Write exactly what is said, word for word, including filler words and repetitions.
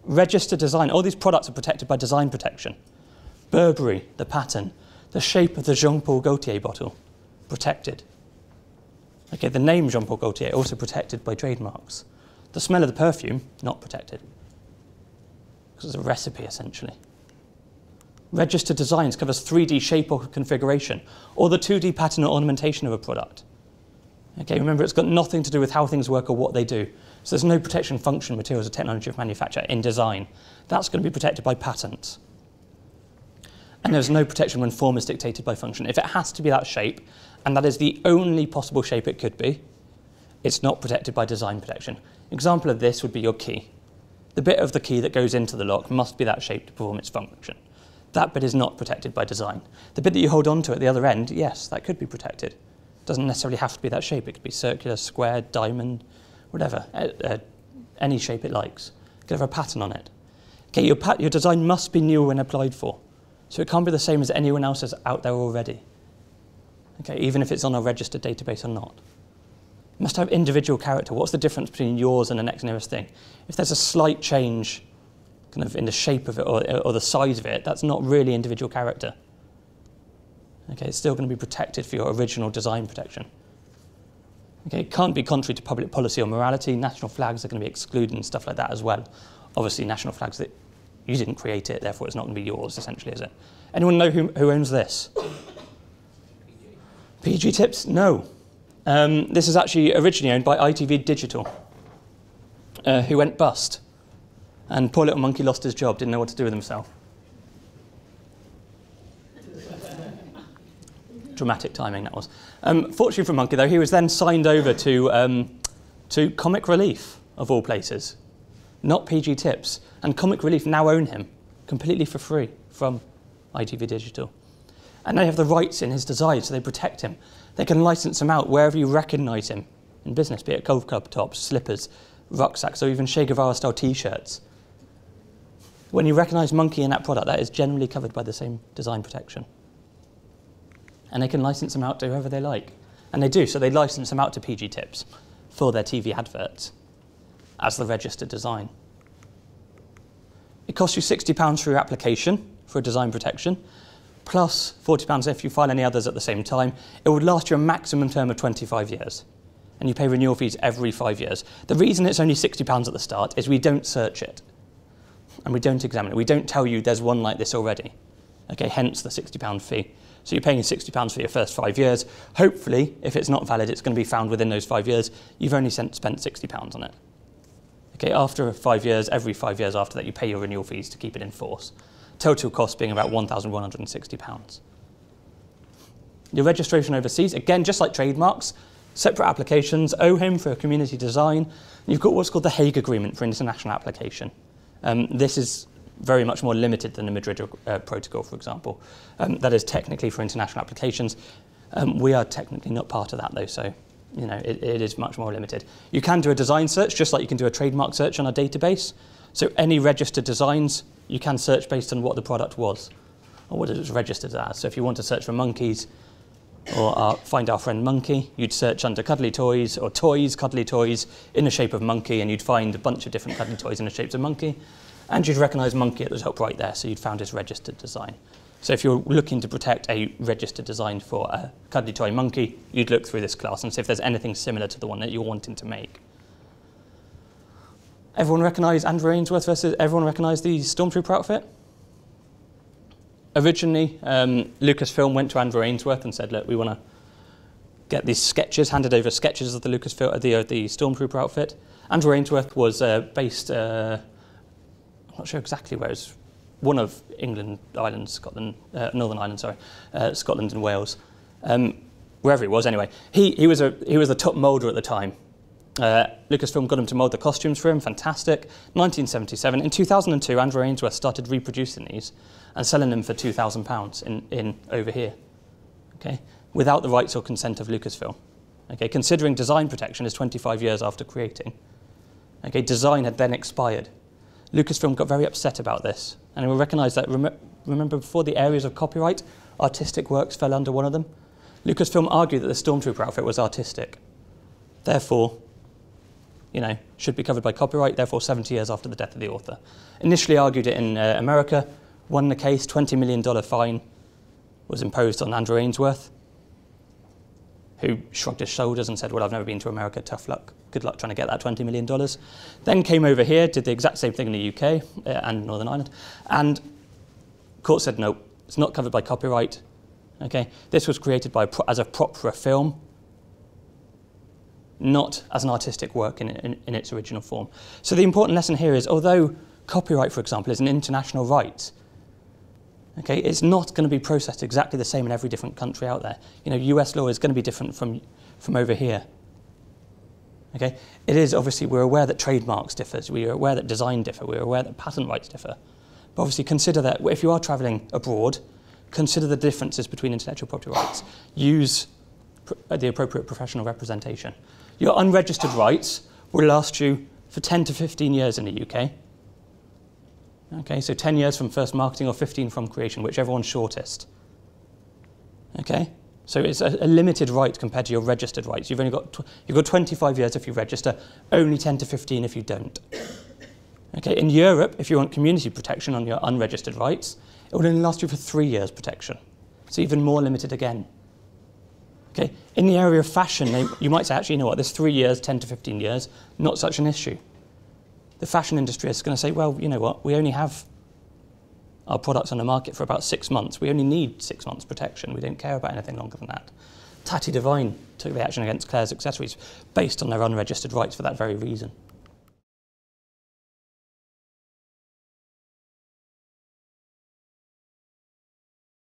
Registered design, all these products are protected by design protection. Burberry, the pattern, the shape of the Jean-Paul Gaultier bottle, protected. Okay, the name Jean-Paul Gaultier, also protected by trademarks. The smell of the perfume, not protected. Because it's a recipe, essentially. Registered designs covers three D shape or configuration, or the two D pattern or ornamentation of a product. Okay, remember, it's got nothing to do with how things work or what they do. So there's no protection function, materials, or technology of manufacture in design. That's going to be protected by patents. And there's no protection when form is dictated by function. If it has to be that shape, and that is the only possible shape it could be, it's not protected by design protection. Example of this would be your key. The bit of the key that goes into the lock must be that shape to perform its function. That bit is not protected by design. The bit that you hold on to at the other end, yes, that could be protected. It doesn't necessarily have to be that shape. It could be circular, square, diamond, whatever, uh, uh, any shape it likes. It could have a pattern on it. Okay, your, pat your design must be new when applied for. So it can't be the same as anyone else's out there already. Okay, even if it's on a registered database or not. It must have individual character. What's the difference between yours and the next nearest thing? If there's a slight change kind of in the shape of it or, or the size of it, that's not really individual character. Okay, it's still going to be protected for your original design protection. Okay, it can't be contrary to public policy or morality. National flags are going to be excluded and stuff like that as well. Obviously, national flags that you didn't create it, therefore it's not going to be yours, essentially, is it? Anyone know who, who owns this? P G Tips? No. Um, this is actually originally owned by I T V Digital, uh, who went bust. And poor little monkey lost his job, didn't know what to do with himself. Dramatic timing, that was. Um, fortunately for Monkey, though, he was then signed over to, um, to Comic Relief, of all places, not P G Tips. And Comic Relief now own him completely for free from I T V Digital. And they have the rights in his design, so they protect him. They can license him out wherever you recognise him in business, be it golf club tops, slippers, rucksacks, or even Che Guevara-style T-shirts. When you recognise Monkey in that product, that is generally covered by the same design protection. And they can license them out to whoever they like. And they do, so they license them out to P G Tips for their T V adverts as the registered design. It costs you sixty pounds for your application for a design protection, plus forty pounds if you file any others at the same time. It would last you a maximum term of twenty-five years. And you pay renewal fees every five years. The reason it's only sixty pounds at the start is we don't search it. And we don't examine it. We don't tell you there's one like this already. Okay, hence the sixty pound fee. So you're paying sixty pounds for your first five years. Hopefully, if it's not valid, it's going to be found within those five years. You've only spent sixty pounds on it. Okay, after five years, every five years after that, you pay your renewal fees to keep it in force. Total cost being about one thousand one hundred and sixty pounds. Your registration overseas, again, just like trademarks, separate applications, O H I M for community design. You've got what's called the Hague Agreement for international application. Um, this is very much more limited than the Madrid uh, Protocol, for example. Um, that is technically for international applications. Um, we are technically not part of that, though, so you know it, it is much more limited. You can do a design search, just like you can do a trademark search on a database. So any registered designs, you can search based on what the product was, or what it was registered as. So if you want to search for monkeys, or uh, find our friend Monkey, you'd search under cuddly toys, or toys, cuddly toys, in the shape of monkey, and you'd find a bunch of different cuddly toys in the shapes of monkey. And you'd recognise Monkey at the top right there, so you'd found his registered design. So if you're looking to protect a registered design for a cuddly toy monkey, you'd look through this class and see if there's anything similar to the one that you're wanting to make. Everyone recognise Andrew Ainsworth versus, everyone recognise the Stormtrooper outfit? Originally, um, Lucasfilm went to Andrew Ainsworth and said, look, we want to get these sketches, handed over sketches of the Lucasfilm, the, uh, the Stormtrooper outfit. Andrew Ainsworth was uh, based, uh, I'm not sure exactly where, it was one of England, Ireland, Scotland, uh, Northern Ireland, sorry, uh, Scotland and Wales, um, wherever he was anyway. He, he, was a, he was the top moulder at the time. Uh, Lucasfilm got him to mould the costumes for him, fantastic. nineteen seventy-seven. In two thousand two, Andrew Ainsworth started reproducing these and selling them for two thousand pounds in, in over here, okay, without the rights or consent of Lucasfilm. Okay, considering design protection is twenty-five years after creating. Okay, design had then expired. Lucasfilm got very upset about this, and we recognised that, rem remember before the areas of copyright, artistic works fell under one of them? Lucasfilm argued that the Stormtrooper outfit was artistic. Therefore, you know, should be covered by copyright, therefore seventy years after the death of the author. Initially argued it in uh, America, won the case, twenty million dollars fine was imposed on Andrew Ainsworth, who shrugged his shoulders and said, well, I've never been to America, tough luck, good luck trying to get that twenty million dollars. Then came over here, did the exact same thing in the U K uh, and Northern Ireland, and court said, no, it's not covered by copyright. Okay, this was created by as a prop for a film, not as an artistic work in, in, in its original form. So the important lesson here is, although copyright, for example, is an international right, okay, it's not going to be processed exactly the same in every different country out there. You know, U S law is going to be different from, from over here. Okay, it is obviously, we're aware that trademarks differ, we are aware that design differ, we're aware that patent rights differ. But obviously consider that if you are travelling abroad, consider the differences between intellectual property rights. Use pr the appropriate professional representation. Your unregistered rights will last you for ten to fifteen years in the U K. Okay, so ten years from first marketing or fifteen from creation, whichever one's shortest. Okay, so it's a, a limited right compared to your registered rights. You've only got, tw you've got twenty-five years if you register, only ten to fifteen if you don't. Okay, in Europe, if you want community protection on your unregistered rights, it will only last you for three years protection. So even more limited again. Okay, in the area of fashion, they, you might say, actually, you know what, there's three years, ten to fifteen years, not such an issue. The fashion industry is going to say, well, you know what, we only have our products on the market for about six months. We only need six months protection. We don't care about anything longer than that. Tatty Devine took the action against Claire's accessories based on their unregistered rights for that very reason.